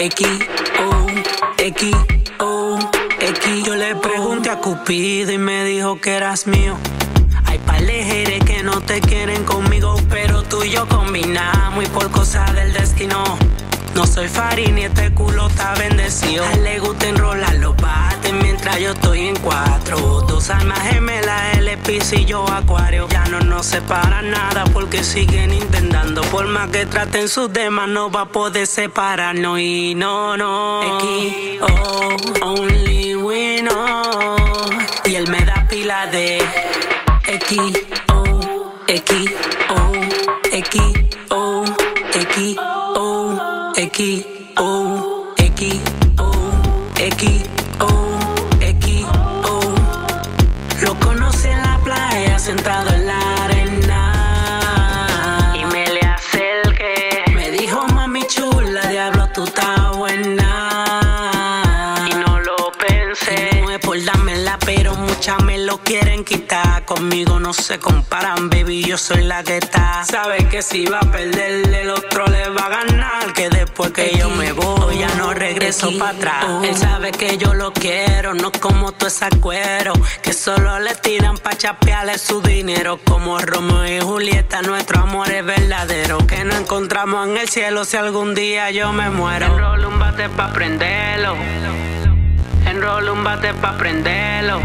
X. Yo le pregunté a Cupido y me dijo que eras mío. Hay palejeres que no te quieren conmigo, pero tú y yo combinamos y por cosas del destino. No soy Farín y este culo está bendecido. A él le gusta enrolar los bates mientras yo estoy en cuatro. Dos almas gemelas, él es Piscis y yo Acuario. Ya no nos separa nada porque siguen intentando. Por más que traten sus demás, no va a poder separarnos. Y no, X-O, only we know. Y él me da pila de X-O, X-O, X-O, X-O, X-O, X-O, X-O, X-O. Lo conocí en la playa, sentado en la arena. Y me le acerqué. Me dijo, mami chula, diablo, tú estás buena. Y no lo pensé. Y no es por dármela, pero muchas me lo quieren quitar. Conmigo no se comparan, baby, yo soy la que está. Sabe que si va a perder, el otro le va a ganar. Que después que yo me voy, ya no regreso para atrás. Él sabe que yo lo quiero, no como tú esa cuero. Que solo le tiran pa' chapearle su dinero. Como Romeo y Julieta, nuestro amor es verdadero. Que nos encontramos en el cielo si algún día yo me muero. Enrolo un bate pa' prenderlo. Enrolo un bate pa' prenderlo.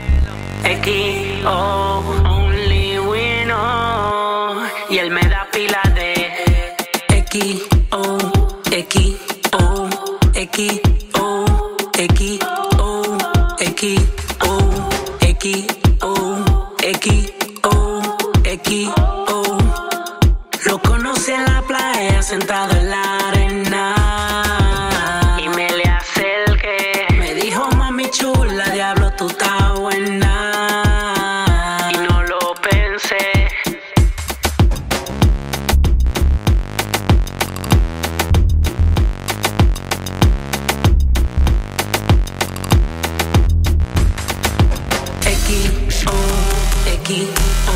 X-O, only we know. Y él me da pila de X-O, X-O, X-O, X-O, X-O, X-O, X-O, X-O. Lo conocí en la playa, sentado en la arena. Y me le acerqué. Me dijo, mami chula, diablo, tú estás buena. Y no lo pensé. X-O, X-O.